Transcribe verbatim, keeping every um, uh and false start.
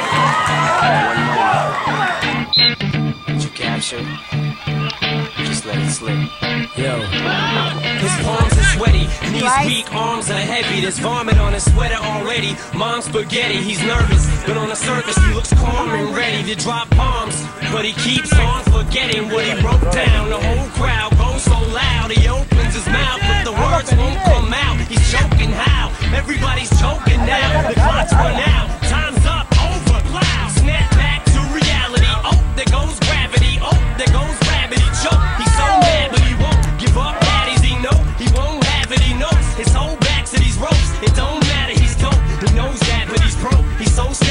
Did you capture it? Just let it slip. Yo. His palms are sweaty, knees weak, arms are heavy. There's vomit on his sweater already. Mom's spaghetti, he's nervous, but on the surface he looks calm and ready to drop bombs. But he keeps on forgetting what he wrote down. The whole crowd goes so loud, he opens his mouth, but the words won't come out. He's choking how? Everybody's choking now. The clock's run out, time's up, over, loud. Snap back to reality. Oh, there goes gravity. Oh, there goes gravity. Choke. He's so mad, but he won't give up. Daddies, he know he won't have it. He knows his whole back to these ropes. It don't matter, he's dope. He knows that, but he's broke. He's so